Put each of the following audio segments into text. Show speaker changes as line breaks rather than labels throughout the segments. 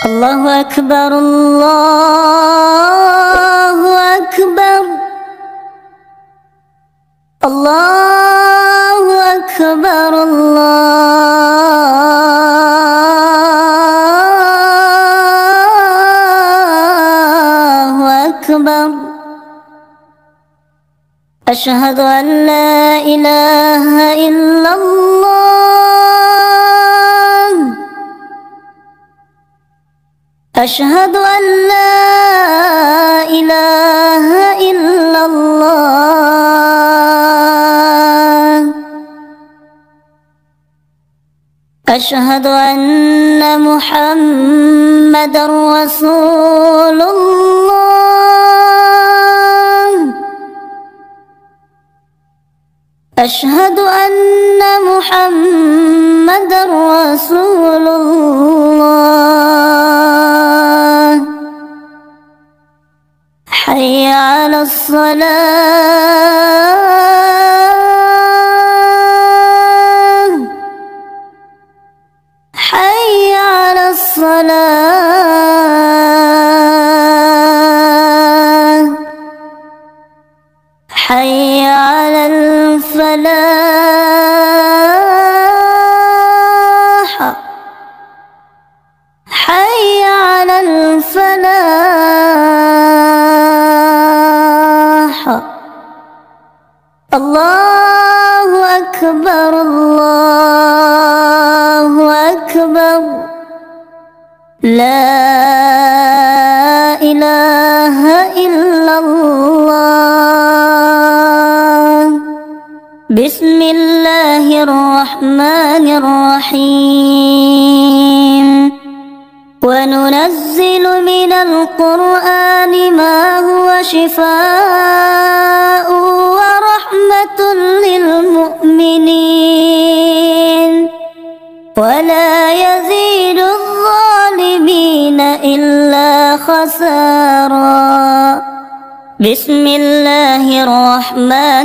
الله أكبر الله أكبر الله أكبر الله أكبر. أشهد أن لا إله إلا الله. أشهد أن لا إله إلا الله. أشهد أن محمدًا رسول الله. أشهد أن محمدًا رسول الله. حي على الصلاة. حي على الصلاة. حي على الفلاح. حي على الفلاح. الله أكبر الله أكبر. لا إله إلا الله. بسم الله الرحمن الرحيم. وننزل من القرآن ما هو شفاء ورحمة للمؤمنين ولا يزيد الظالمين إلا خسارا. بسم الله الرحمن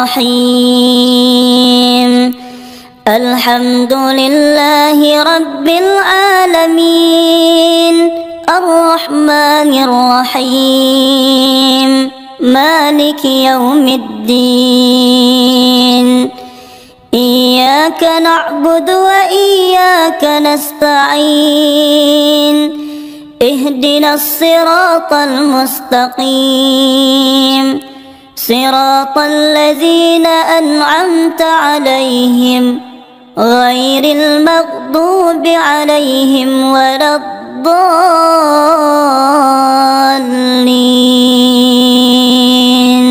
الرحيم. الحمد لله رب العالمين الرحمن الرحيم مالك يوم الدين. إياك نعبد وإياك نستعين. اهدنا الصراط المستقيم صراط الذين أنعمت عليهم غير المغضوب عليهم ولا الضالين.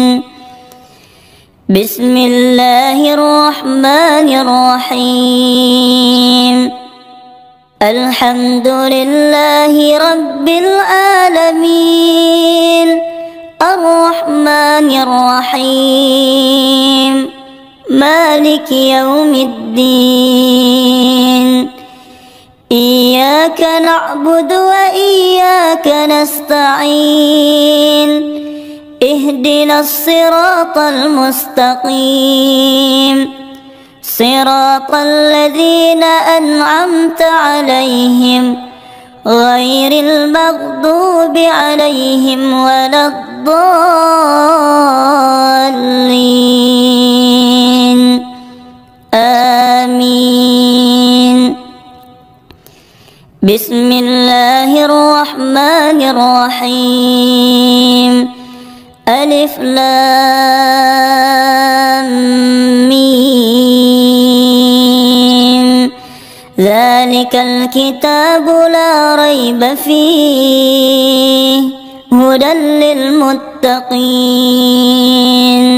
بسم الله الرحمن الرحيم. الحمد لله رب العالمين الرحمن الرحيم مالك يوم الدين. إياك نعبد وإياك نستعين. اهدنا الصراط المستقيم صراط الذين أنعمت عليهم غير المغضوب عليهم ولا الضالين. آمين. بسم الله الرحمن الرحيم. ألف لام ميم. ذلك الكتاب لا ريب فيه هدى للمتقين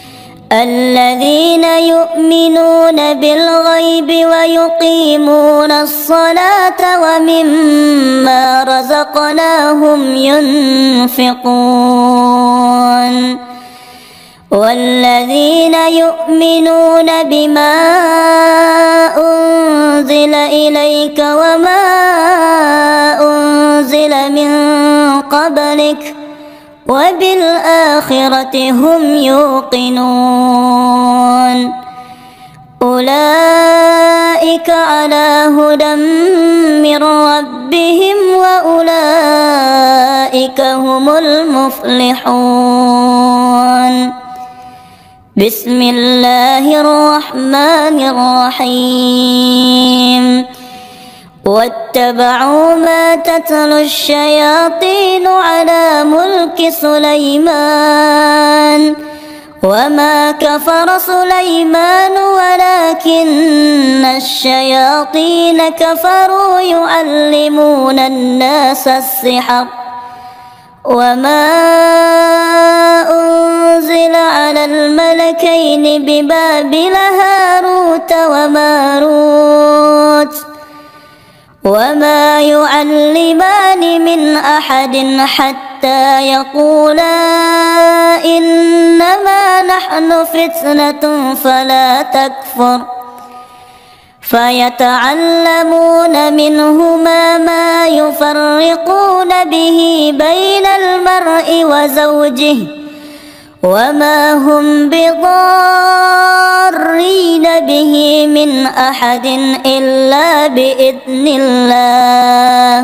الذين يؤمنون بالغيب ويقيمون الصلاة ومما رزقناهم ينفقون والذين يؤمنون بما أنزل إليك وما أنزل من قبلك وبالآخرة هم يوقنون أولئك على هدى من ربهم وأولئك هم المفلحون. بسم الله الرحمن الرحيم. واتبعوا ما تتلو الشياطين على ملك سليمان وما كفر سليمان ولكن الشياطين كفروا يعلمون الناس السحر وما أنزل على الملكين ببابل هاروت وماروت وما يعلمان من أحد حتى يقولا إنما نحن فتنة فلا تكفر فيتعلمون منهما ما يفرقون به بين المرء وزوجه وما هم بضارين به من أحد إلا بإذن الله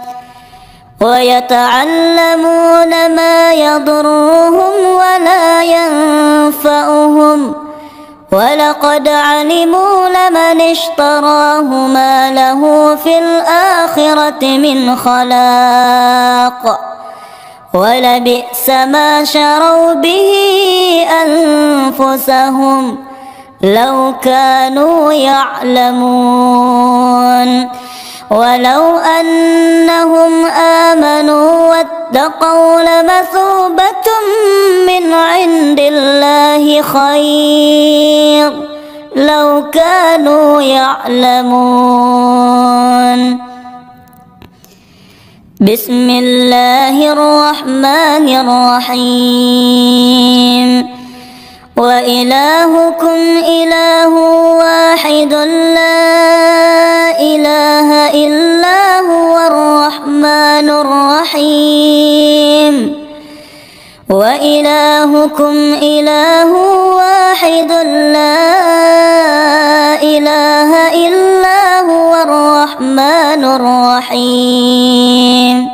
ويتعلمون ما يضرهم ولا ينفعهم ولقد علموا لمن اشتراه ما له في الآخرة من خلاق ولبئس ما شروا به أنفسهم لو كانوا يعلمون. ولو أنهم آمنوا واتقوا لمثوبة من عند الله خير لو كانوا يعلمون. بسم الله الرحمن الرحيم. وإلهكم إله واحد لا إله إلا هو الرحمن الرحيم. وإلهكم إله واحد لا إله إلا هو الرحمن الرحيم.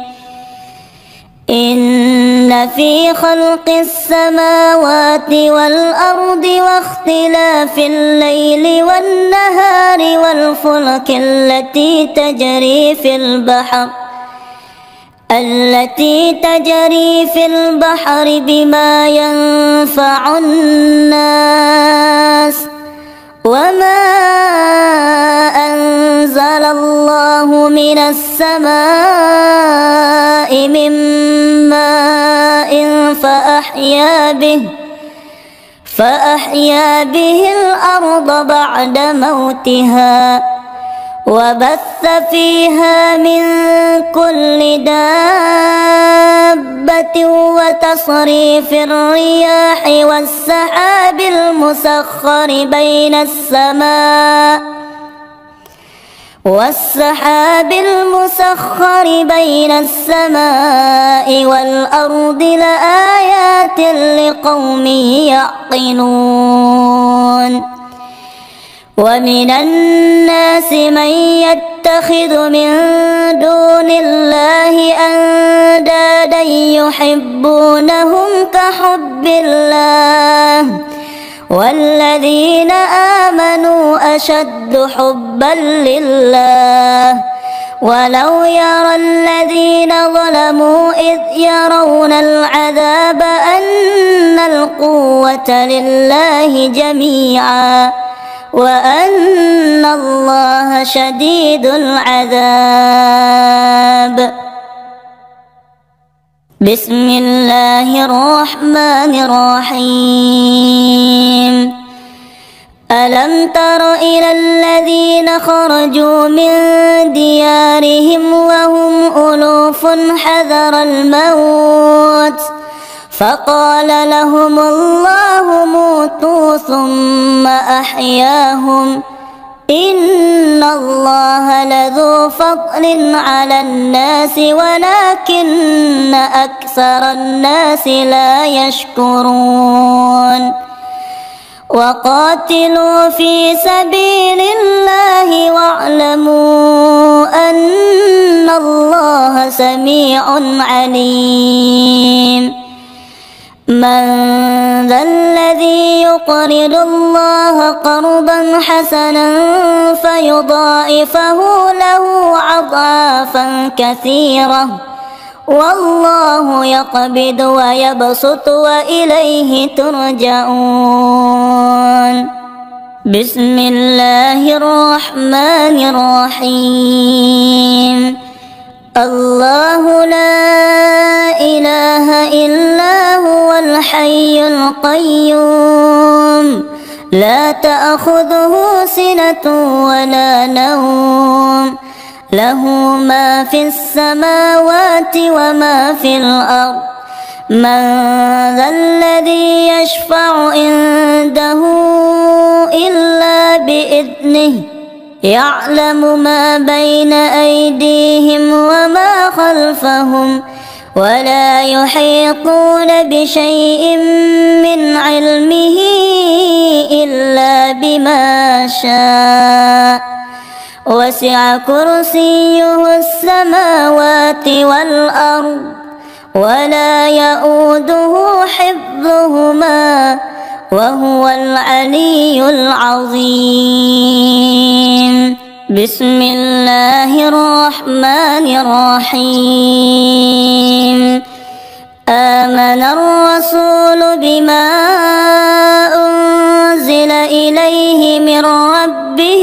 إن في خلق السماوات والأرض واختلاف الليل والنهار والفلك التي تجري في البحر بما ينفع الناس وما أنزل الله من السماء من ماء فأحيا به الأرض بعد موتها وبث فيها من كل دابة وتصريف الرياح والسحاب المسخر بين السماء والأرض لآيات لقوم يعقلون. ومن الناس من يتخذ من دون الله أندادا يحبونهم كحب الله والذين آمنوا أشد حبا لله. ولو يرى الذين ظلموا إذ يرون العذاب أن القوة لله جميعا وأن الله شديد العذاب. بسم الله الرحمن الرحيم. ألم تر إلى الذين خرجوا من ديارهم وهم ألوف حذر الموت فقال لهم الله موتوا ثم أحياهم إن الله لذو فضل على الناس ولكن أكثر الناس لا يشكرون. وقاتلوا في سبيل الله واعلموا أن الله سميع عليم. من ذا الذي يقرض الله قرضا حسنا فيضاعفه له أضعافا كثيرة والله يقبض ويبسط وإليه ترجعون. بسم الله الرحمن الرحيم. الله لا إله إلا هو الحي القيوم لا تأخذه سنة ولا نوم له ما في السماوات وما في الأرض. من ذا الذي يشفع عنده إلا بإذنه يعلم ما بين أيديهم وما خلفهم ولا يحيطون بشيء من علمه إلا بما شاء وسع كرسيه السماوات والأرض ولا يؤوده حفظهما وهو العلي العظيم. بسم الله الرحمن الرحيم. آمن الرسول بما أنزل إليه من ربه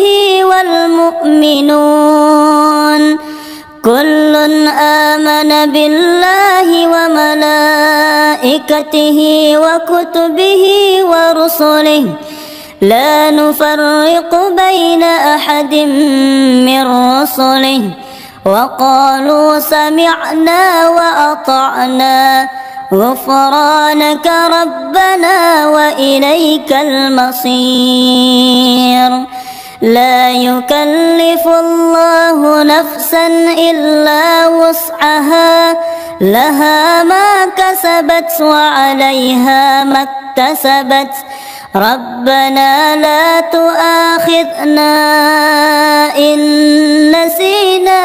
والمؤمنون كل آمن بالله وملائكته وكتبه ورسله لا نفرق بين أحد من رسله وقالوا سمعنا وأطعنا غفرانك ربنا وإليك المصير. لا يكلف الله نفسا إلا وسعها لها ما كسبت وعليها ما اكتسبت ربنا لا تؤاخذنا إن نسينا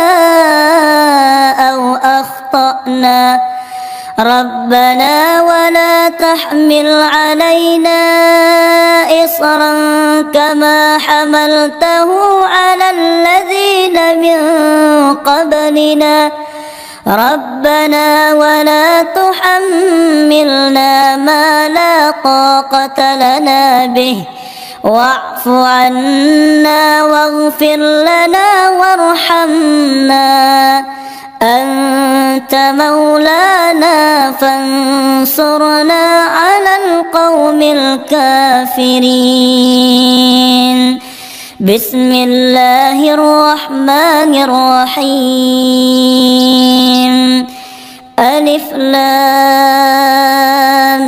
أو أخطأنا ربنا ولا تحمل علينا إصرا كما حملته على الذين من قبلنا ربنا ولا تحملنا ما لا طاقة لنا به واعف عنا واغفر لنا وارحمنا أنت مولانا فانصرنا على القوم الكافرين. بسم الله الرحمن الرحيم. ألف لام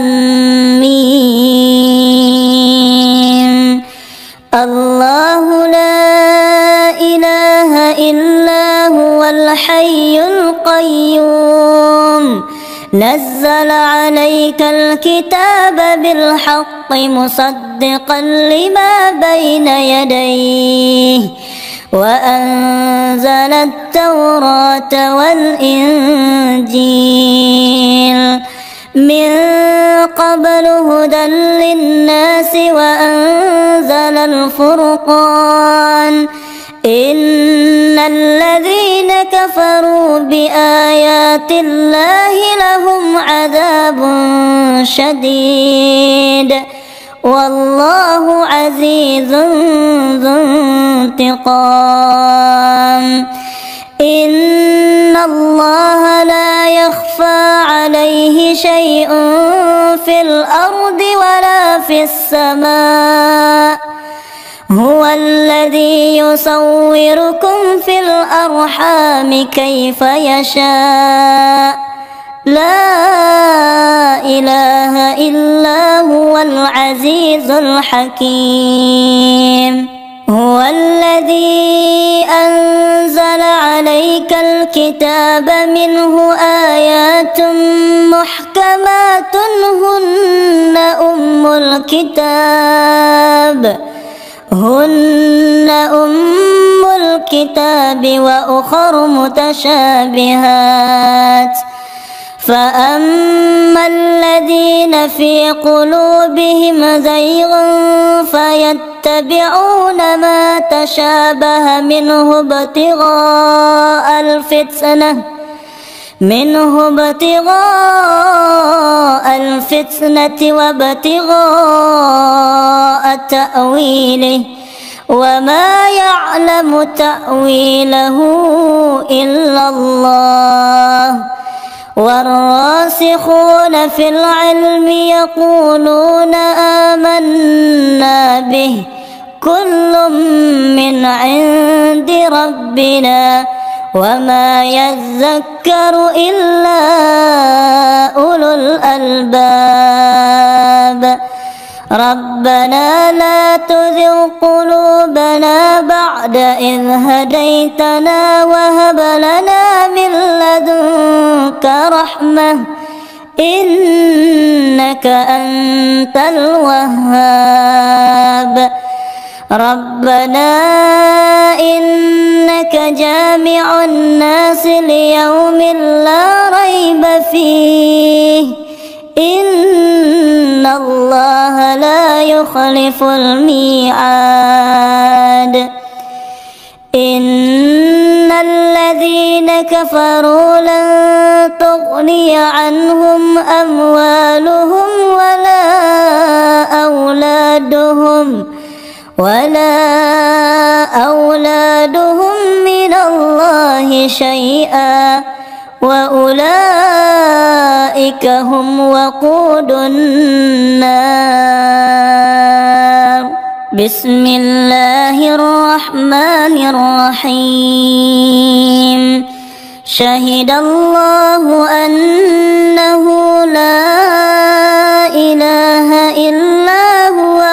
ميم. الله لا إله إلا هو الحي القيوم نزل عليك الكتاب بالحق مصدقا لما بين يديه وأنزل التوراة والإنجيل من قبل هدى للناس وأنزل الفرقان إن الذين كفروا بآيات الله لهم عذاب شديد والله عزيز ذو انتقام. إن الله لا يخفى عليه شيء في الأرض ولا في السماء هو الذي يصوركم في الأرحام كيف يشاء لا إله إلا هو العزيز الحكيم. هو الذي أنزل عليك الكتاب منه آيات محكمات هن أم الكتاب وأخر متشابهات فأما الذين في قلوبهم زيغ فيتبعون ما تشابه منه ابتغاء الفتنة وابتغاء تأويله وما يعلم تأويله إلا الله والراسخون في العلم يقولون آمنا به كل من عند ربنا وما يذكر إلا أولو الألباب ربنا لا تزغ قلوبنا بعد إذ هديتنا وهب لنا من لدنك رحمة إنك أنت الوهاب ربنا إنك جامع الناس ليوم لا ريب فيه إن الله لا يخلف الميعاد إن الذين كفروا لن تغني عنهم أموالهم ولا أولادهم من الله شيئا وأولئك هم وقود النار بسم الله الرحمن الرحيم شهد الله أنه لا إله إلا هو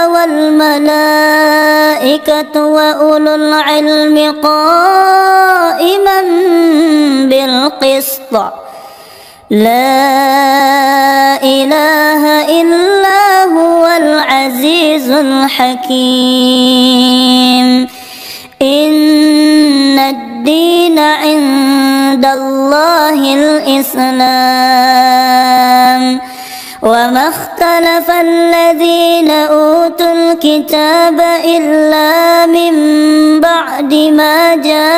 والملائكة وأولو العلم قائما بالقسط لا إله إلا هو العزيز الحكيم إن الدين عند الله الإسلام وما اختلف الذين أوتوا الكتاب إلا من بعد ما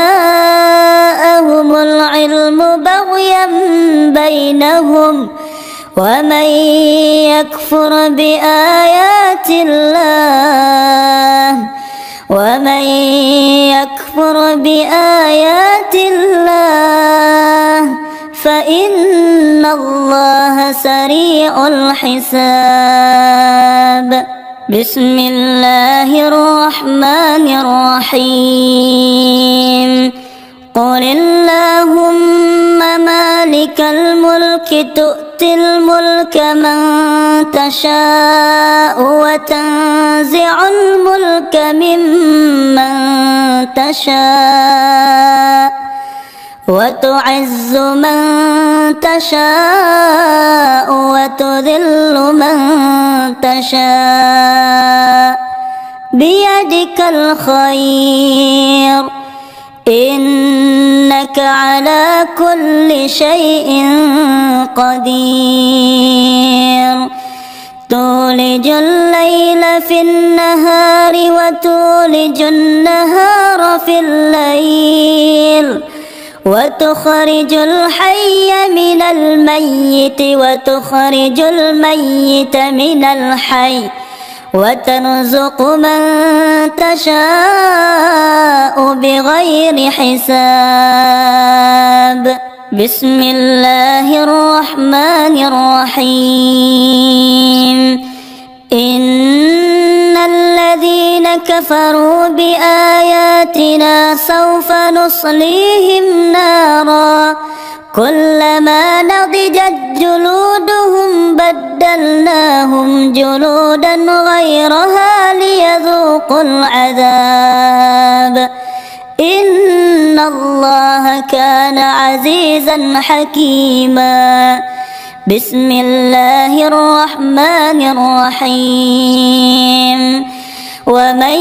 جاءهم العلم بغيا بينهم ومن يكفر بآيات الله فإن الله سريع الحساب بسم الله الرحمن الرحيم قل اللهم مالك الملك تؤتي الملك من تشاء وتنزع الملك ممن تشاء وتعز من تشاء وتذل من تشاء بيدك الخير إنك على كل شيء قدير تولج الليل في النهار وتولج النهار في الليل وتخرج الحي من الميت وتخرج الميت من الحي وترزق من تشاء بغير حساب بسم الله الرحمن الرحيم إن الذين كفروا بآياتنا سوف نصليهم نارا كلما نضجت جلودهم وبدلناهم جلودا غيرها ليذوقوا العذاب إن الله كان عزيزا حكيما. بسم الله الرحمن الرحيم. ومن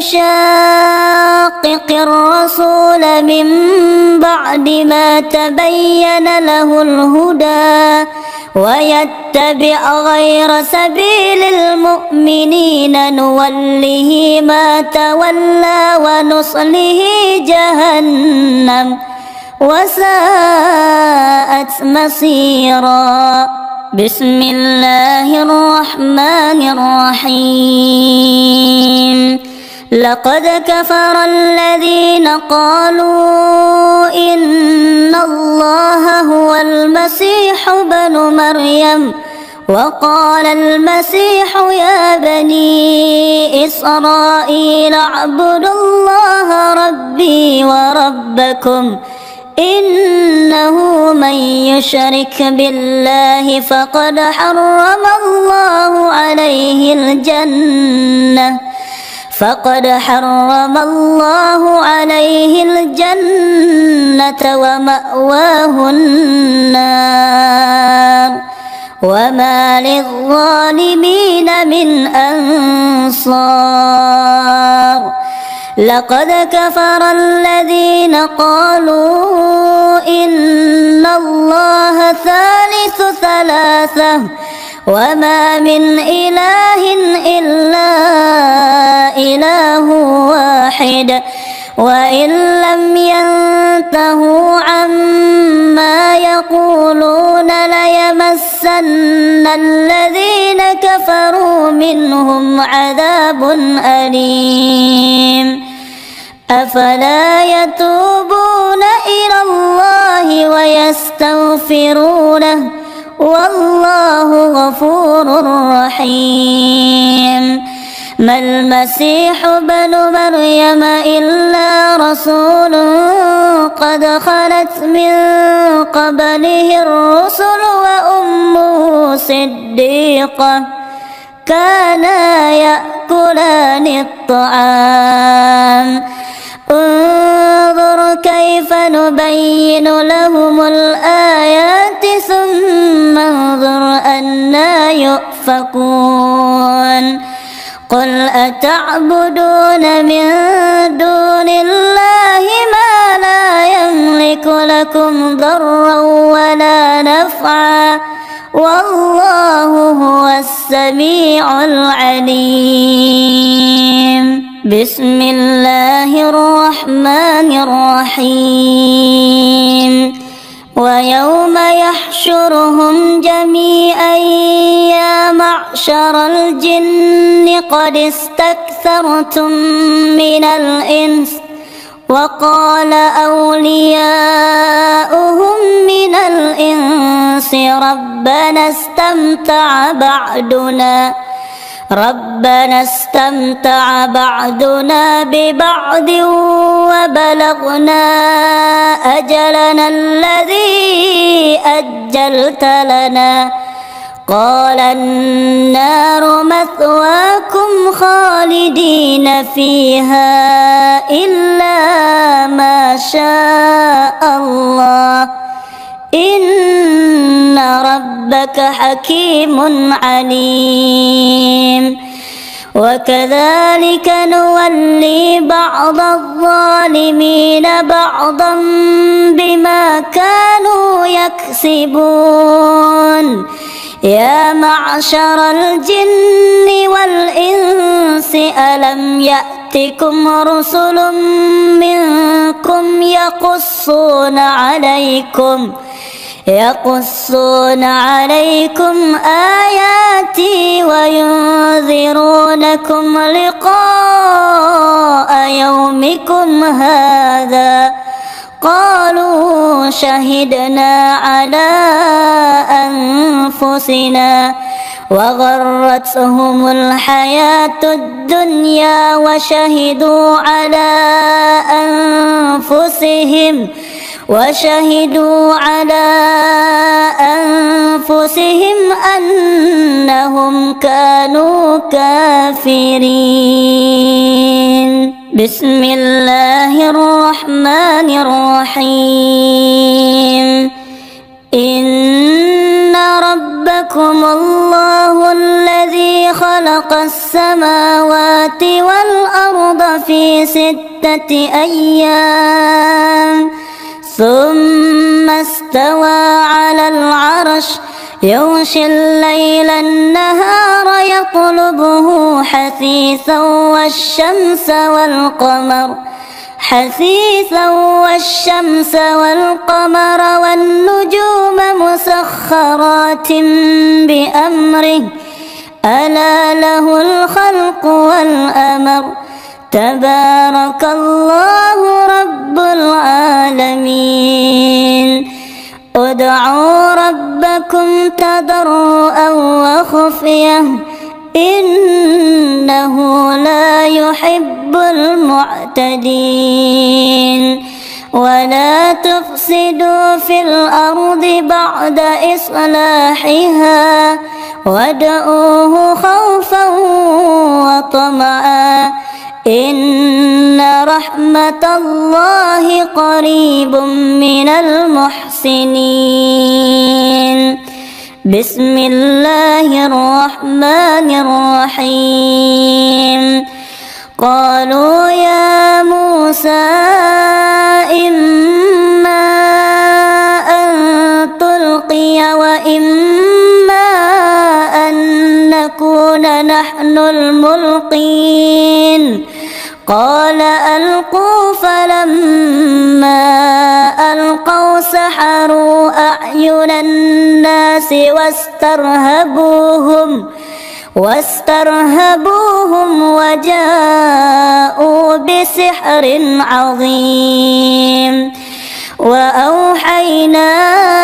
يشاقق الرسول من بعد ما تبين له الهدى ويتبع غير سبيل المؤمنين نوله ما تولى ونصله جهنم وساءت مصيرا. بسم الله الرحمن الرحيم. لقد كفر الذين قالوا إن الله هو المسيح ابن مريم وقال المسيح يا بني إسرائيل اعبدوا الله ربي وربكم إنه من يشرك بالله فقد حرم الله عليه الجنة ومأواه النار وما للظالمين من أنصار. لقد كفر الذين قالوا إن الله ثالث ثلاثة وما من إله إلا إله واحد وإن لم ينتهوا عما يقولون ليمسن الذين كفروا منهم عذاب أليم. أفلا يتوبون إلى الله ويستغفرونه والله غفور رحيم. ما المسيح ابن مريم إلا رسول قد خلت من قبله الرسل وأمه صديقة كانا يأكلان الطعام انظر كيف نبين لهم الآيات ثم انظر أنى يؤفكون. قل أتعبدون من دون الله ما لا يملك لكم ضرا ولا نفعا والله هو السميع العليم. بسم الله الرحمن الرحيم. ويوم يحشرهم جميعا يا معشر الجن قد استكثرتم من الإنس وقال أولياؤهم من الإنس ربنا استمتع بعضنا ببعض وبلغنا أجلنا الذي أجلت لنا قال النار مثواكم خالدين فيها إلا ما شاء الله إن ربك حكيم عليم. وكذلك نولي بعض الظالمين بعضا بما كانوا يكسبون. يا معشر الجن والإنس ألم يأتكم رسل منكم يقصون عليكم آياتي وينذرونكم لقاء يومكم هذا قالوا شهدنا على أنفسنا وغرتهم الحياة الدنيا وشهدوا على أنفسهم أنهم كانوا كافرين. بسم الله الرحمن الرحيم. إن ربكم الله الذي خلق السماوات والأرض في 6 أيام ثم استوى على العرش يغشي الليل النهار يطلبه حثيثا والشمس والقمر والنجوم مسخرات بأمره ألا له الخلق والأمر تبارك الله رب العالمين. ادعوا ربكم تضرعا وخفية إنه لا يحب المعتدين. ولا تفسدوا في الأرض بعد إصلاحها وادعوه خوفا وطمعا إن رحمة الله قريب من المحسنين. بسم الله الرحمن الرحيم. قالوا يا موسى إما أن تلقي وإما أن نكون نحن الملقين. قال ألقوا فلما ألقوا سحروا أعين الناس واسترهبوهم وجاءوا بسحر عظيم. وأوحينا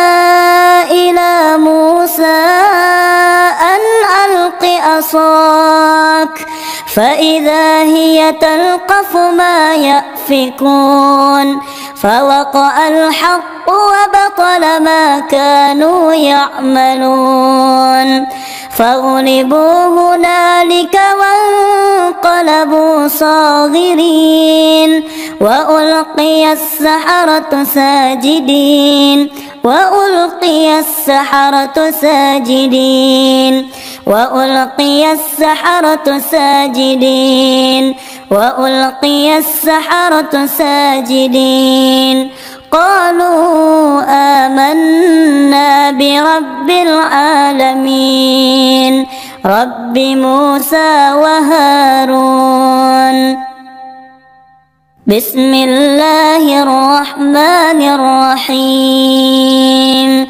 إلى موسى أن ألق عصاك فإذا هي تلقف ما يأفكون فوقع الحق وبطل ما كانوا يعملون فغلبوا هنالك وانقلبوا صاغرين وألقي السحرة ساجدين وألقي السحرة ساجدين وألقي السحرة ساجدين وألقي السحرة ساجدين قالوا آمنا برب العالمين رب موسى وهارون. بسم الله الرحمن الرحيم.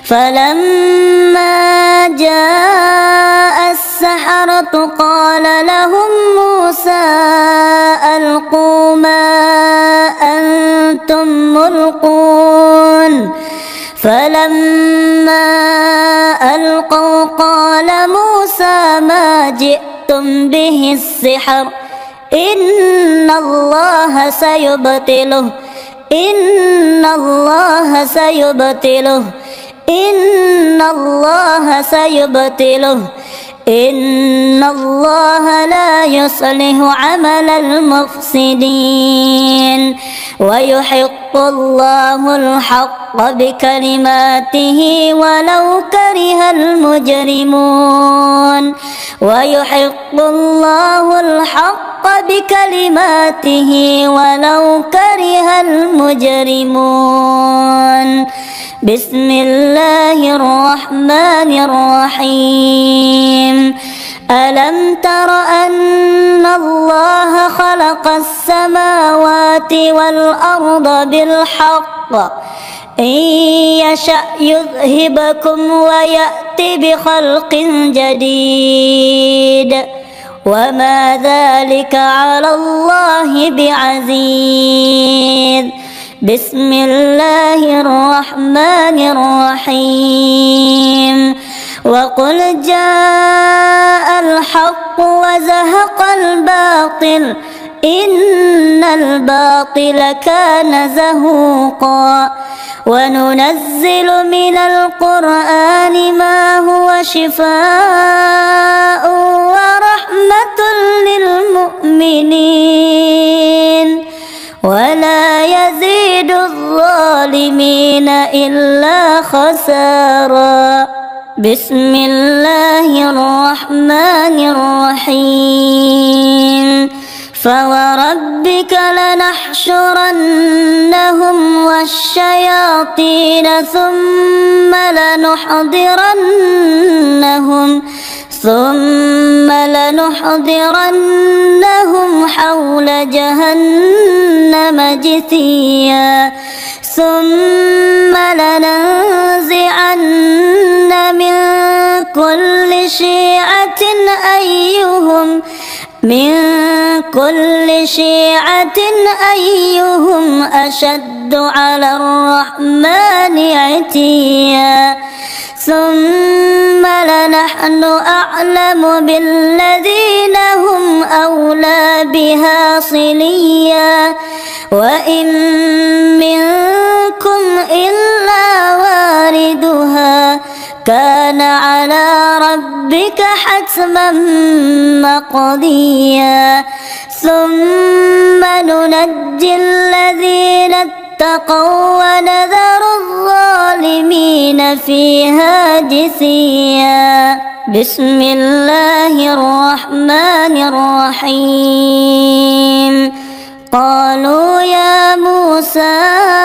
فلما جاء السحرة قال لهم موسى ألقوا ما أنتم ملقون فلما ألقوا قال موسى ما جئتم به السحر إن الله سيبطله إن الله سيبطله إن الله سيبطله إن الله لا يصلح عمل المفسدين ويحق الله الحق بكلماته ولو كره المجرمون ويحق الله الحق بكلماته ولو كره المجرمون. بسم الله الرحمن الرحيم. ألم تر أن الله خلق السماوات والأرض بالحق إن يشأ يذهبكم ويأتي بخلق جديد وما ذلك على الله بعزيز. بسم الله الرحمن الرحيم. وقل جاء الحق وزهق الباطل إن الباطل كان زهوقا وننزل من القرآن ما هو شفاء ورحمة للمؤمنين ولا يزيد الظالمين إلا خسارا. بسم الله الرحمن الرحيم فوربك لنحشرنهم والشياطين ثم لنحضرنهم حول جهنم جثيا ثم لننزعن من كل شيعة أيهم أشد على الرحمن عتيا ثم لنحن أعلم بالذين هم أولى بها صليا وإن منكم إلا واردها كان على ربك حتما مقضيا ثم ننجي الذين اتقوا ونذر الظالمين فيها جثيا. بسم الله الرحمن الرحيم قالوا يا موسى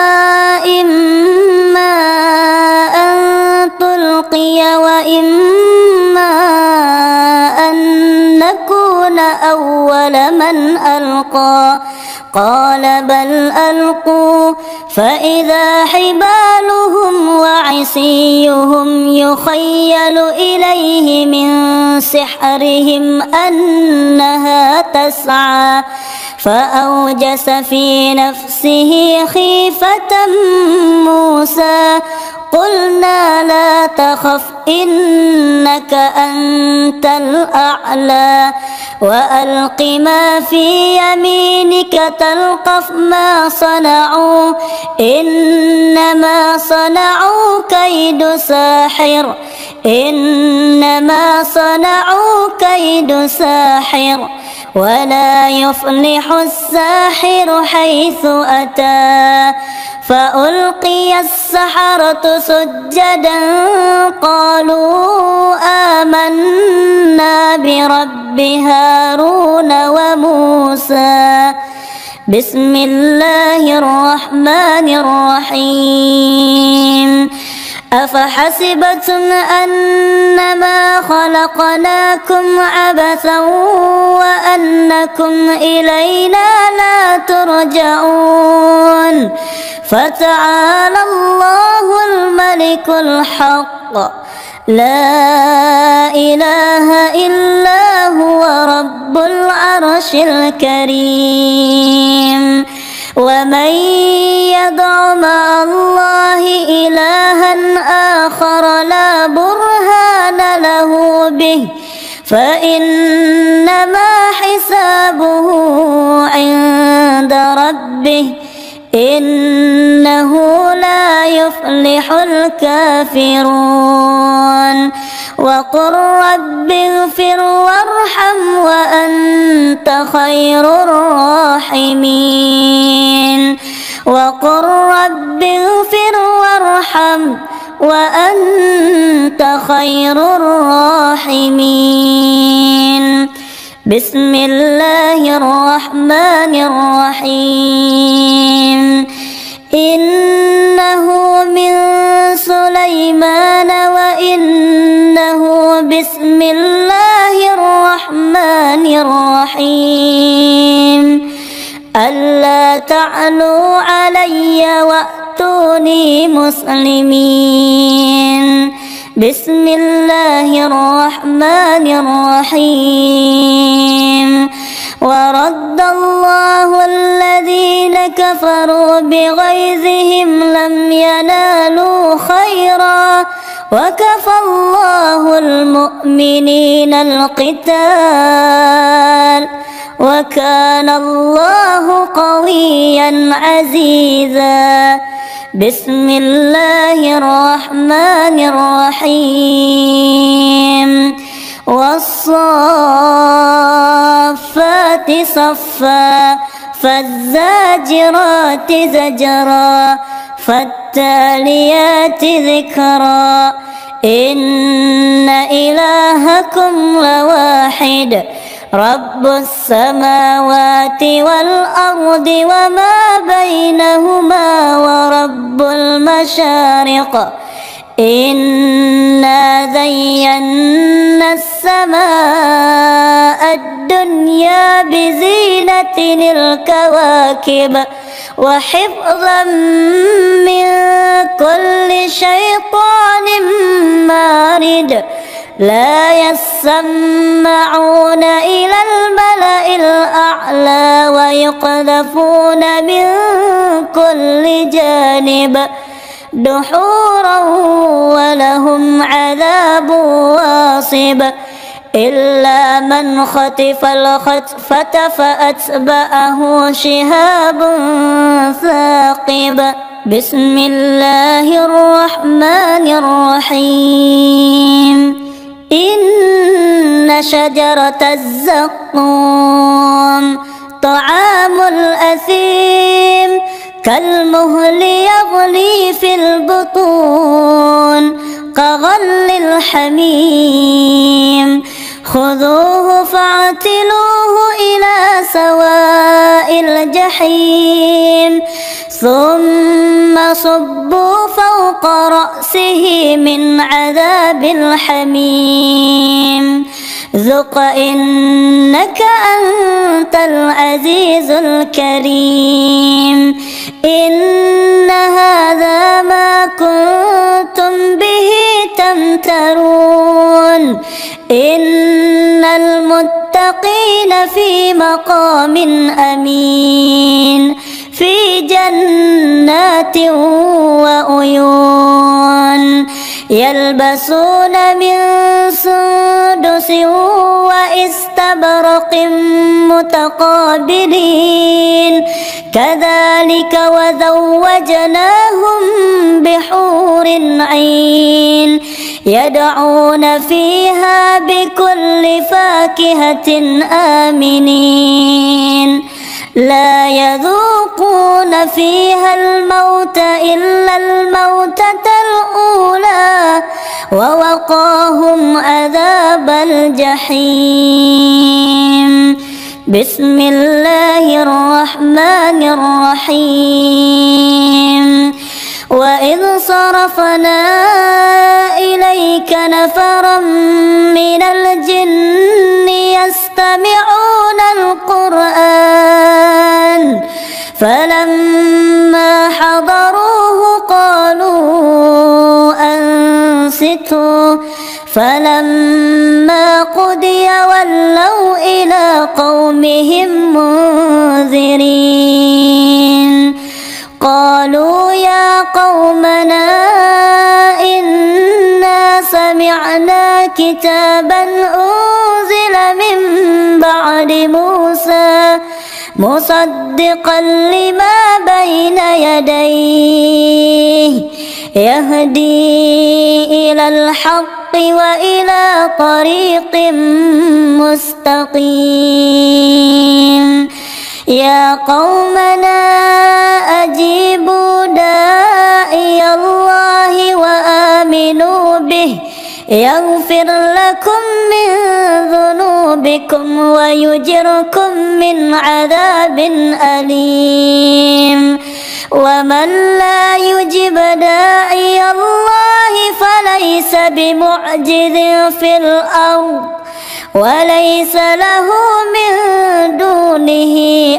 إما أن تلقي وإما أن نكون أول من ألقى قال بل ألقوا فإذا حبالهم وعصيهم يخيل إليه من سحرهم أنها تسعى فأوجس في نفسه خيفة موسى قلنا لا تخف إنك أنت الأعلى وألق ما في يمينك تلقف ما صنعوا إنما صنعوا كيد ساحر ولا يفلح الساحر حيث أتى فألقي السحرة سجدا قالوا آمنا برب هارون وموسى. بسم الله الرحمن الرحيم أفحسبتم أنما خلقناكم عبثا وأنكم إلينا لا ترجعون فتعالى الله الملك الحق لا إله إلا هو رب العرش الكريم. ومن يدع مع الله إلها آخر لا برهان له به فإنما حسابه عند ربه إنه لا يفلح الكافرون. وقل رب اغفر وارحم وأنت خير الراحمين. وقل رب اغفر وارحم وأنت خير الراحمين. بسم الله الرحمن الرحيم إنه من سليمان وإنه بسم الله الرحمن الرحيم ألا تعلوا علي وأتوني مسلمين. بسم الله الرحمن الرحيم ورد الله الذين كفروا بغيظهم لم ينالوا خيرا وكفى الله المؤمنين القتال وكان الله قويا عزيزا. بسم الله الرحمن الرحيم. والصافات صفا فالزاجرات زجرا فالتاليات ذكرا إن إلهكم لواحد رب السماوات والأرض وما بينهما ورب المشارق إنا زينا السماء الدنيا بزينة الكواكب وحفظا من كل شيطان مارد لا يسمعون إلى الملأ الأعلى ويقذفون من كل جانب دحورا ولهم عذاب واصب إلا من خطف الخطفة فأتبعه شهاب ثاقب. بسم الله الرحمن الرحيم. إن شجرة الزقوم طعام الأثيم كالمهل يغلي في البطون كغلي الحميم خذوه فاعتلوه إلى سواء الجحيم ثم صبوا فوق رأسه من عذاب الحميم ذق إنك أنت العزيز الكريم. إن هذا ما كنتم به تمترون. إن المتقين في مقام أمين في جنات وعيون يلبسون من سندس واستبرق متقابلين كذلك وزوجناهم بحور عين يدعون فيها بكل فاكهة آمنين لا يذوقون فيها الموت إلا الموتة الأولى ووقاهم عذاب الجحيم. بسم الله الرحمن الرحيم. وإذ صرفنا إليك نفرا من الجن يستمعون القرآن فلما حضروه قالوا أنصتوا فلما قضي ولوا إلى قومهم منذرين قالوا يا قومنا إنا سمعنا كتابا أنزل من بعد موسى مصدقا لما بين يديه يهدي إلى الحق وإلى طريق مستقيم يا قومنا أجيبوا داعي الله وآمنوا به يغفر لكم من ذنوبكم ويجركم من عذاب أليم ومن لا يجب داعي الله فليس بمعجز في الأرض وليس له من دونه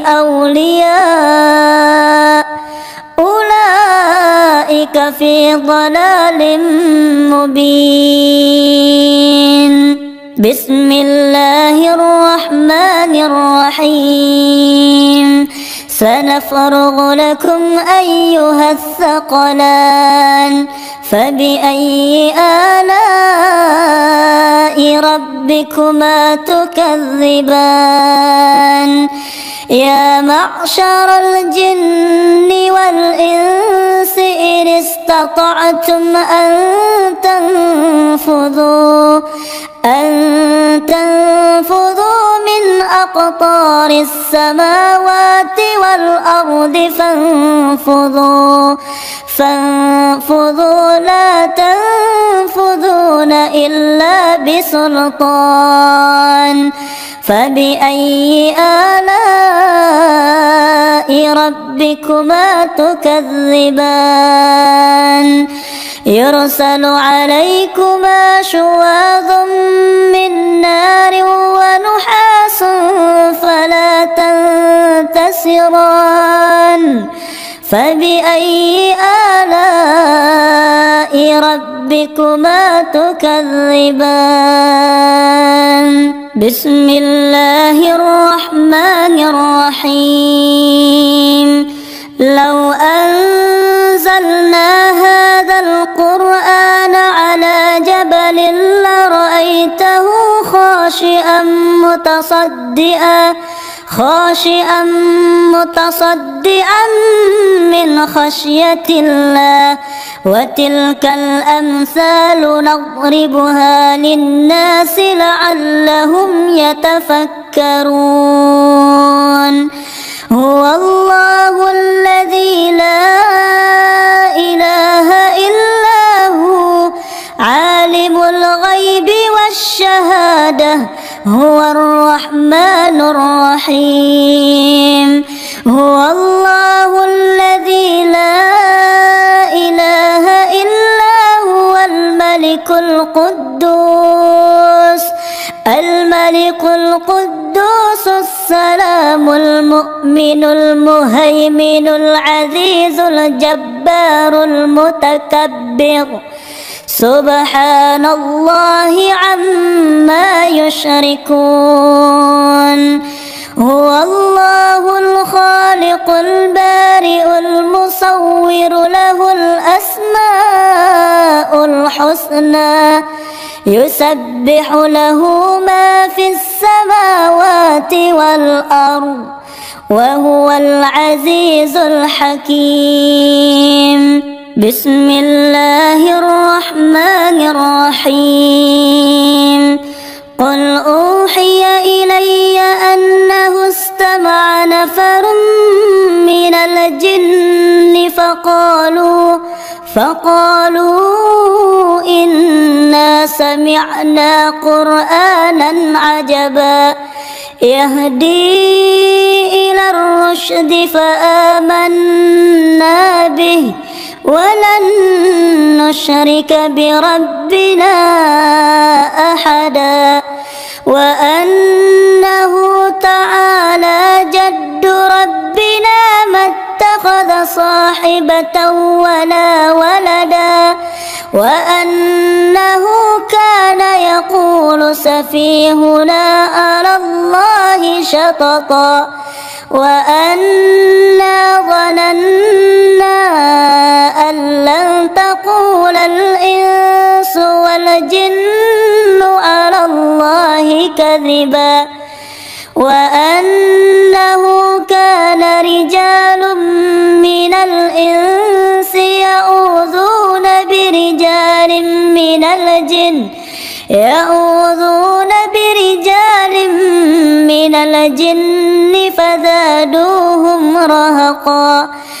أولياء أولئك في ضلال مبين. بسم الله الرحمن الرحيم. سنفرغ لكم أيها الثقلان فبأي آلاء ربكما تكذبان يا معشر الجن والإنس إن استطعتم أن تنفذوا من أقطار السماوات والأرض فانفذوا لا تنفذون إلا بسلطان فبأي آلاء ربكما تكذبان يرسل عليكما شواظ من نار ونحاس فلا تنتصران فبأي آلاء ربكما تكذبان بسم الله الرحمن الرحيم لو أنزلنا هذا القرآن على جبل لرأيته خاشعا متصدعا من خشية الله وتلك الأمثال نضربها للناس لعلهم يتفكرون هو الله الذي لا إله إلا هو عالم الغيب والشهادة هو الرحمن الرحيم هو الله الذي لا إله إلا هو الملك القدوس السلام المؤمن المهيمن العزيز الجبار المتكبر سبحان الله عما يشركون هو الله الخالق البارئ المصور له الأسماء الحسنى يسبح له ما في السماوات والأرض وهو العزيز الحكيم بسم الله الرحمن الرحيم قل أوحي إلي أنه استمع نفر من الجن فقالوا إنا سمعنا قرآنا عجبا يهدي إلى الرشد فآمنا به ولن نشرك بربنا أحدا وأنه تعالى جد ربنا ما اتخذ صاحبة ولا ولدا وأنه كان يقول سفيهنا على الله شططا وأنا ظننا أن لن تقول الإنس والجن على الله كذبا وأنه كان رجال من الإنس يعوذون برجال من الجن فزادوهم رهقا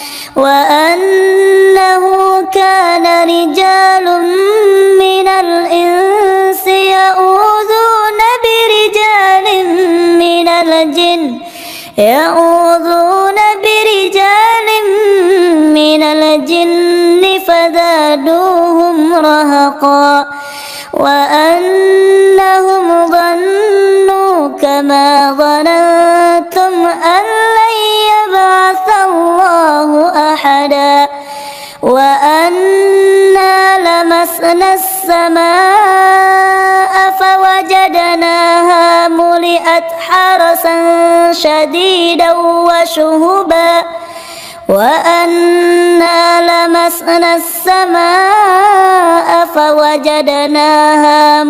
وأنه كان رجال من الإنس يعوذون برجال من الجن فزادوهم رهقا وأنهم ظنوا كما ظننتم أن لن يبعث الله أحدا وأنا لمسنا السماء فوجدناها ملئت حرسا شديدا وشهبا وأنا لمسنا السماء فوجدناها فوجدناها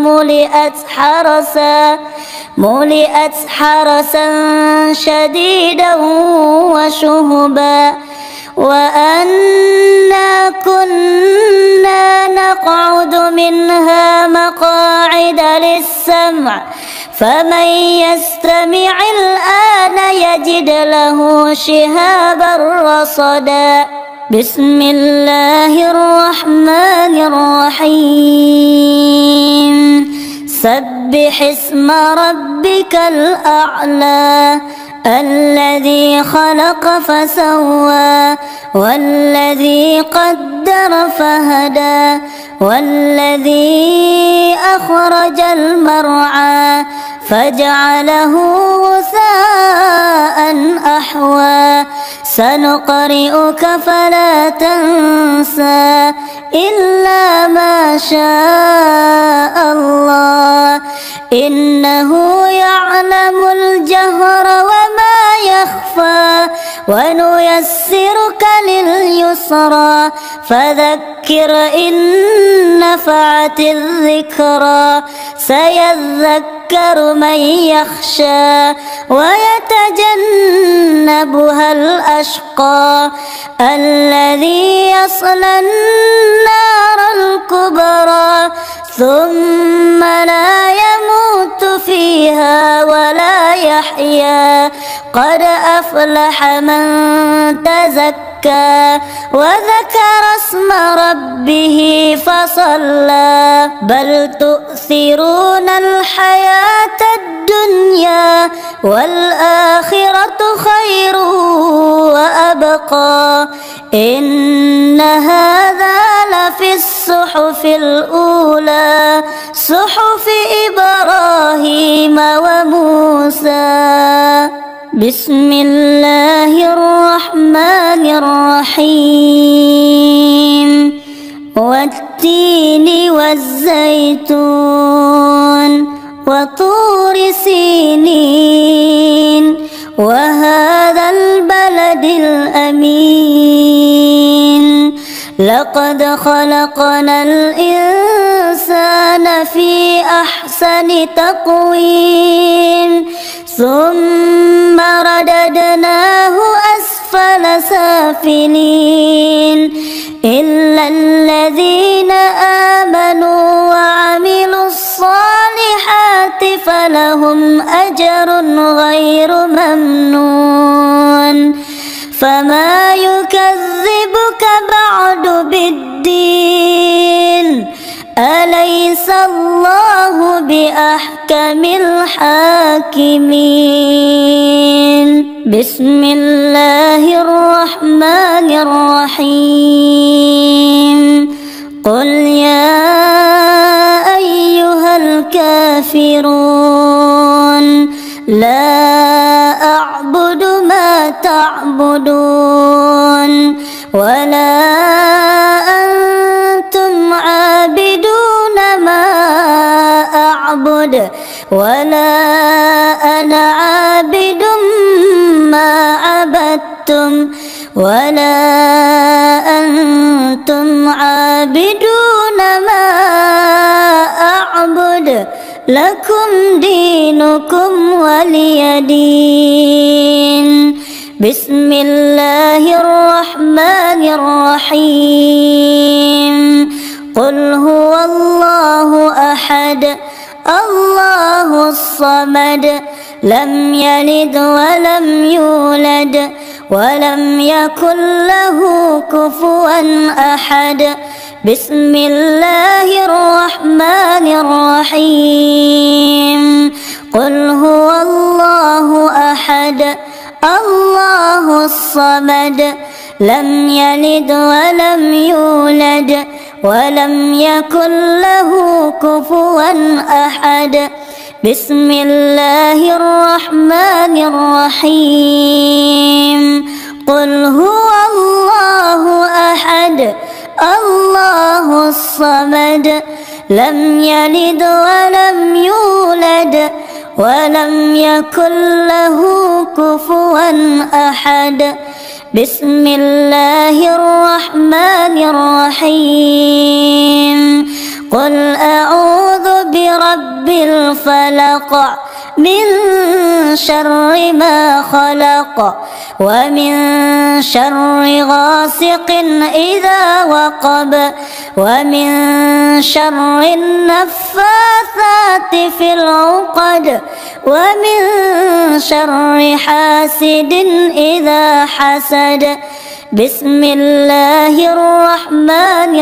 ملئت حرسا شديدا وشهبا وأنا كنا نقعد منها مقاعد للسمع فمن يستمع الآن يجد له شهابا رصدا. بسم الله الرحمن الرحيم. سبح اسم ربك الأعلى الذي خلق فسوى والذي قدر فهدى والذي أخرج المرعى فجعله غثاء أحوى. سنقرئك فلا تنسى إلا ما شاء الله إنه يعلم الجهر وما يخفى ونيسرك لليسرى فذكر إن نفعت الذكرى سيذكر من يخشى ويتجنبها الأشقى الذي يصلى النار الكبرى ثم لا يموت فيها ولا يحيا. قد أفلح من تزكى وذكر اسم ربه فصلى. بل تؤثرون الحياة الدنيا والآخرة خير وأبقى إن هذا لفي الصحف الأولى صحف إبراهيم وموسى. بسم الله الرحمن الرحيم. والتين والزيتون وطور سينين وهذا البلد الأمين. لقد خلقنا الإنسان في أحسن تقويم ثم رددناه أسفل سافلين إلا الذين آمنوا وعملوا الصالحات فلهم أجر غير ممنون. فما يكذبك بعد بالدين أليس الله بأحكم الحاكمين. بسم الله الرحمن الرحيم. قل يا أيها الكافرون لا أعبد ما تعبدون ولا أنتم عابدون ما أعبد ولا أنا عابد ما عبدتم ولا أنتم عابدون ما أعبد لكم دينكم ولي دين. بسم الله الرحمن الرحيم. قل هو الله أحد الله الصمد لم يلد ولم يولد ولم يكن له كفوا أحد. بسم الله الرحمن الرحيم. قل هو الله أحد الله الصمد لم يلد ولم يولد ولم يكن له كفوا أحد. بسم الله الرحمن الرحيم. قل هو الله أحد الله الصمد لم يلد ولم يولد ولم يكن له كفوا أحد. بسم الله الرحمن الرحيم. قل برب الفلق من شر ما خلق ومن شر غاسق إذا وقب ومن شر النفاثات في العقد ومن شر حاسد إذا حسد. بسم الله الرحمن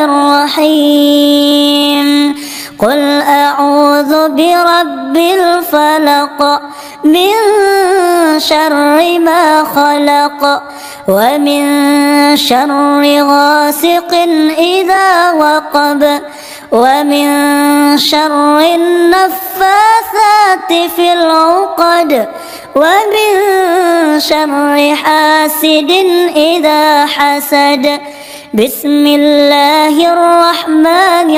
الرحيم. قل أعوذ برب الفلق من شر ما خلق ومن شر غاسق إذا وقب ومن شر النفاثات في العقد ومن شر حاسد إذا حسد. بسم الله الرحمن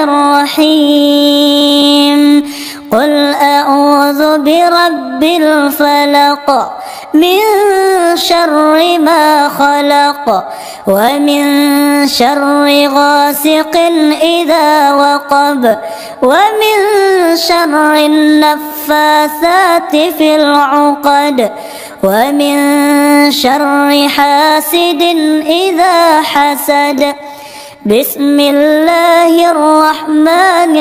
الرحيم. قل أعوذ برب الفلق من شر ما خلق ومن شر غاسق إذا وقب ومن شر النفاثات في العقد ومن شر حاسد إذا حسد. بسم الله الرحمن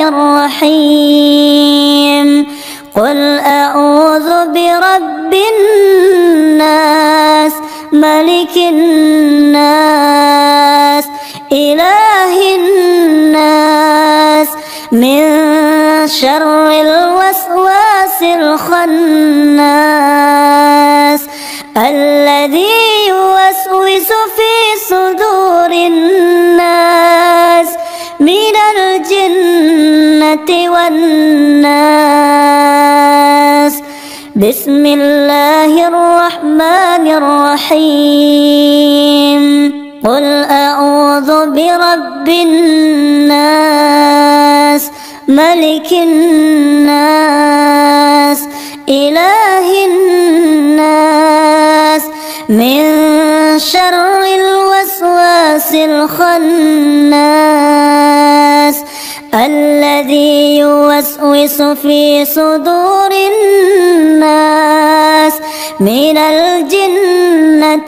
الرحيم. قل أعوذ برب الناس ملك الناس إله الناس من شر الوسواس الخناس الذي يوسوس في صدور الناس من الجنة والناس. بسم الله الرحمن الرحيم. قل أعوذ برب الناس ملك الناس إله الناس من شر الوسواس الخناس الذي يوسوس في صدور الناس من الجنة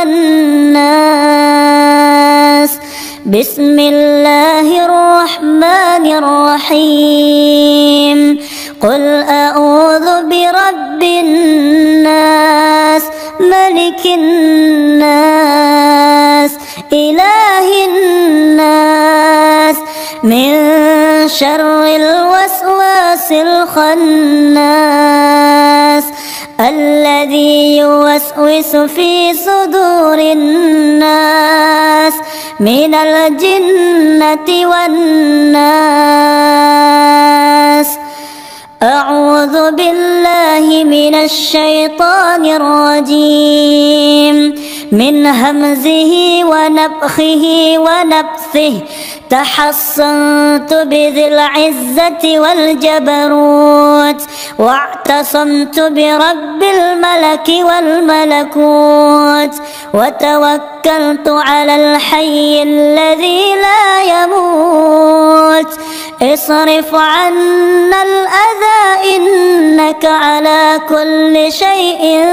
والناس. بسم الله الرحمن الرحيم. قل أعوذ برب الناس ملك الناس إله الناس من شر الوسواس الخناس الذي يوسوس في صدور الناس من الجنة والناس. أعوذ بالله من الشيطان الرجيم من همزه ونفخه ونفثه. تحصنت بذي العزة والجبروت واعتصمت برب الملك والملكوت وتوكلت على الحي الذي لا يموت. اصرف عنا الأذى إنك على كل شيء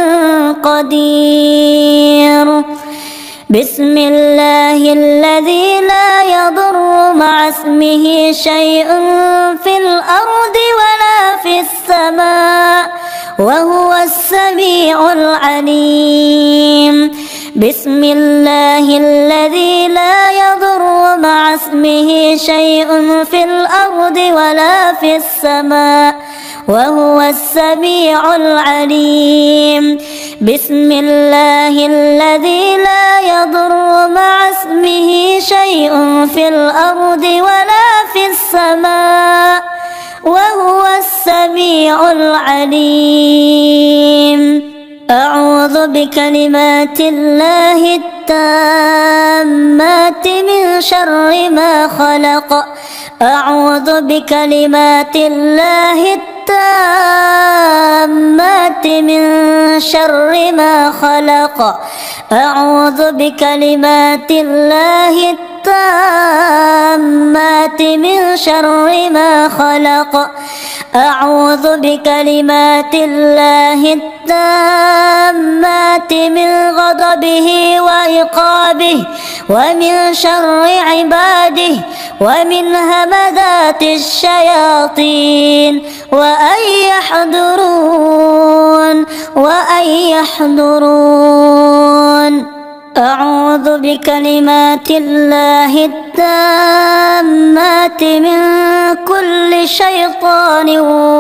قدير. بسم الله الذي لا يضر مع اسمه شيء في الأرض ولا في السماء وهو السميع العليم. بسم الله الذي لا يضر مع اسمه شيء في الأرض ولا في السماء وهو السميع العليم. بسم الله الذي لا يضر مع اسمه شيء في الأرض ولا في السماء وهو السميع العليم. أعوذ بكلمات الله التامات من شر ما خلق. أعوذ بكلمات الله التامات من شر ما خلق. أعوذ بكلمات الله التامات من شر ما خلق. أعوذ بكلمات الله التامات من غضبه وعقابه ومن شر عباده ومن همذات الشياطين وأن يحضرون أعوذ بكلمات الله التامات من كل شيطان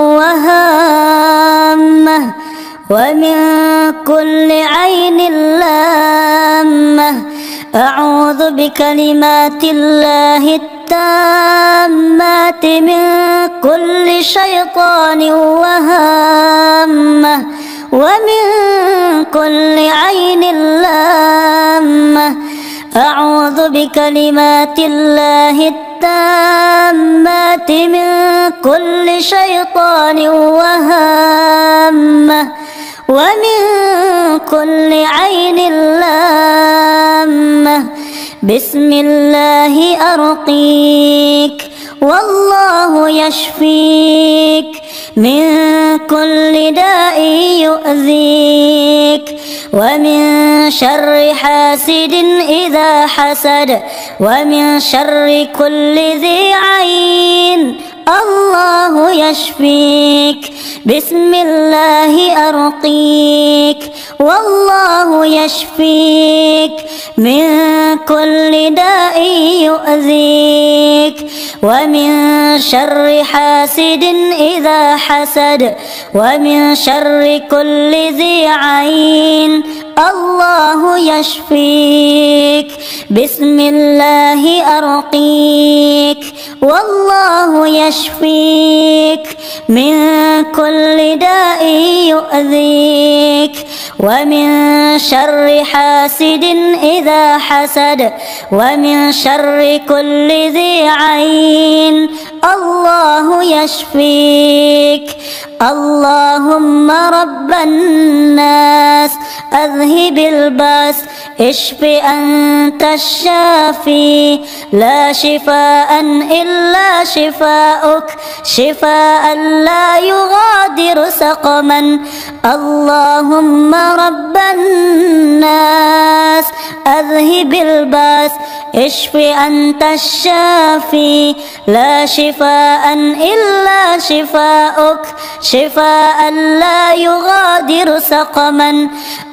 وهامة ومن كل عين لامة. أعوذ بكلمات الله التامات من كل شيطان وهامة ومن كل عين لامة. أعوذ بكلمات الله التامات من كل شيطان وهامة ومن كل عين لامة. بسم الله أرقيك والله يشفيك من كل داء يؤذيك ومن شر حاسد إذا حسد ومن شر كل ذي عين. الله يشفيك. بسم الله أرقيك والله يشفيك من كل داء يؤذيك ومن شر حاسد إذا حسد ومن شر كل ذي عين. الله يشفيك. بسم الله أرقيك والله يشفيك من كل داء يؤذيك ومن شر حاسد إذا حسد ومن شر كل ذي عين. الله يشفيك. اللهم رب الناس أذهب الباس اشف أنت الشافي لا شفاء إلا شفاؤك شفاء لا يغادر سقما. اللهم رب الناس أذهب الباس اشف أنت الشافي لا شفاء إلا شفاؤك شفاء لا يغادر سقما.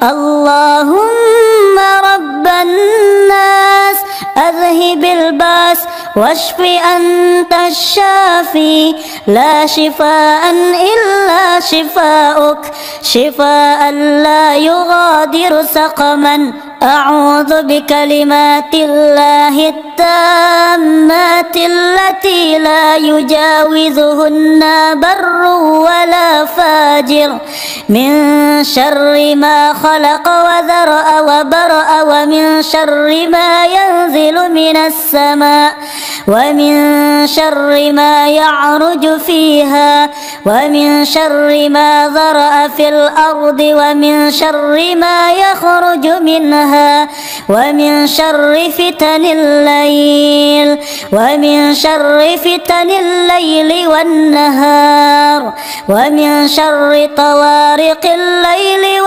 اللهم رب الناس أذهب الباس واشف أنت الشافي لا شفاء إلا شفاؤك شفاء لا يغادر سقما. أعوذ بكلمات الله التامات التي لا يجاوزهن بر ولا فاجر من شر ما خلق وذرأ وبرأ ومن شر ما ينزل من السماء ومن شر ما يعرج فيها ومن شر ما ذرأ في الأرض ومن شر ما يخرج منها ومن شر فتن الليل ومن شر فتن الليل والنهار ومن شر طوارق الليل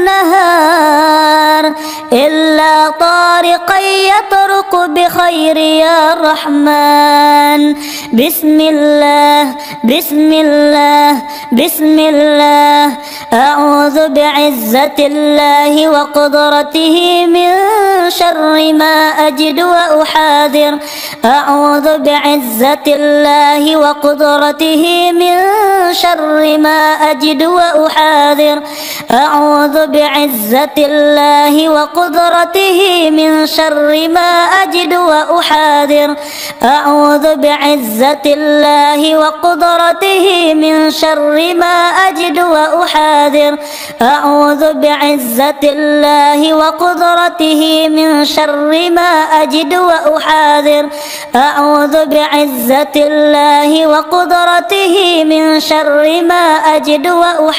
والنهار إلا طارقا يطرق بخير يا رحمن. بسم الله بسم الله بسم الله. أعوذ بعزة الله وقدرته من شر ما أجد وأحاذر. أعوذ بعزة الله وقدرته من شر ما أجد وأحاذر. أعوذ بعزة الله وقدرته من شر ما أجد وأحاذر. أعوذ بعزة الله وقدرته من شر ما أجد وأحاذر. أعوذ بعزة الله وقدرته من شر ما أجد وأحاذر. أعوذ بعزة الله وقدرته من شر ما أجد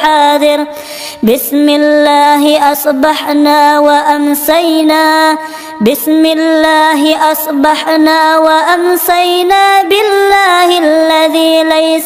وأحاذر. بسم الله أصبحنا وأمسينا بسم الله أصبحنا وأمسينا بالله الذي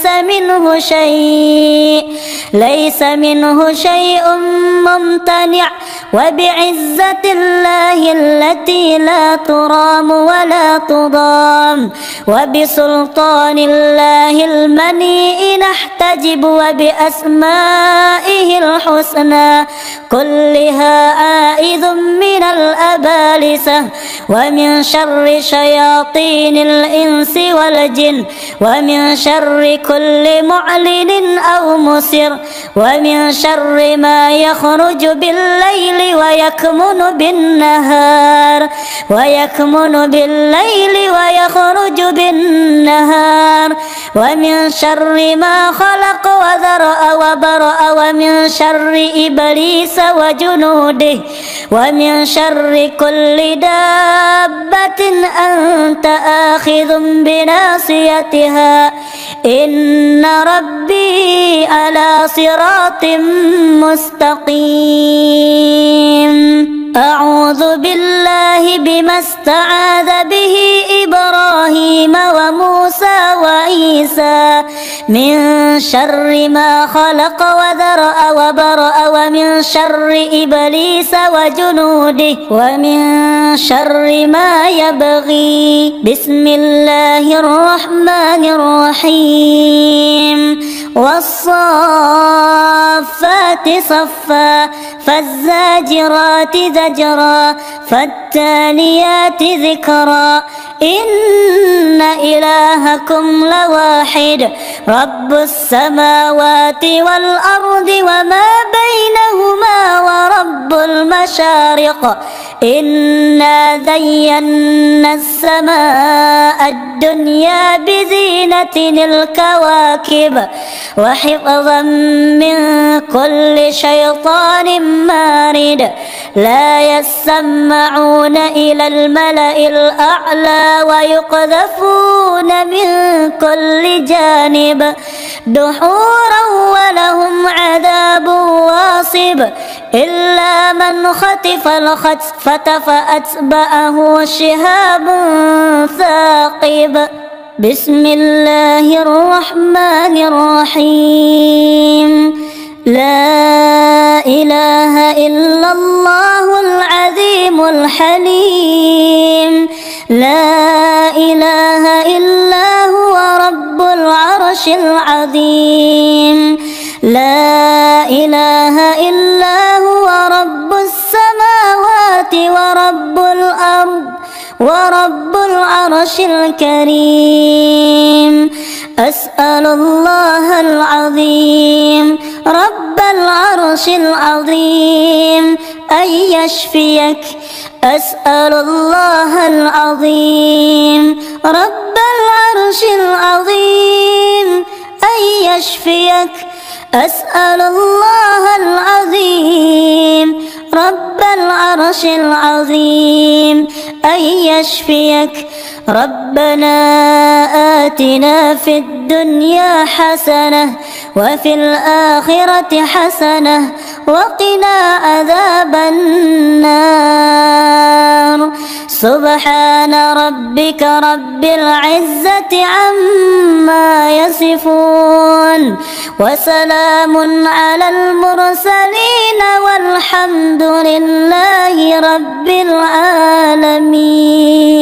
ليس منه شيء ممتنع وبعزة الله التي لا ترام ولا تضام وبسلطان الله المنيء نحتجب وبأسمائه الحسنى كلها عائذ من الأبالسة ومن شر شياطين الإنس والجن ومن شر كل معلن أو مسر ومن شر ما يخرج بالليل ويكمن بالليل ويخرج بالنهار ومن شر ما خلق وذرأ وبرأ ومن شر إبليس وجنوده ومن شر كل دابة أنت آخذ بناصيتها إن ربي على صراط مستقيم. أعوذ بالله بما استعاذ به إبراهيم وموسى وعيسى من شر ما خلق وذرأ وبرأ ومن شر إبليس وجنوده ومن شر ما يبغي. بسم الله الرحمن الرحيم. والصافات صفا فالزاجرات زجرا فالتاليات ذكرا إن إلهكم لواحد رب السماوات والأرض وما بينهما ورب المشارق إنا زينا السماء الدنيا بزينة الكواكب وحفظا من كل شيطان مارد لا يسمعون إلى الملأ الأعلى ويقذفون من كل جانب دحورا ولهم عذاب واصب إلا من خطف الخطفة فأتبعه شهاب ثاقب. بسم الله الرحمن الرحيم. لا إله إلا الله العظيم الحليم. لا إله إلا هو رب العرش العظيم. لا إله إلا هو رب السماوات ورب الأرض ورب العرش الكريم. أسأل الله العظيم رب العرش العظيم أن يشفيك. أسأل الله العظيم رب العرش العظيم أن يشفيك. أسأل الله العظيم رب العرش العظيم أن يشفيك. ربنا آتنا في الدنيا حسنة وفي الآخرة حسنة وقنا عذاب النار. سبحان ربك رب العزة عما يصفون وسلام على المرسلين والحمد لله رب العالمين.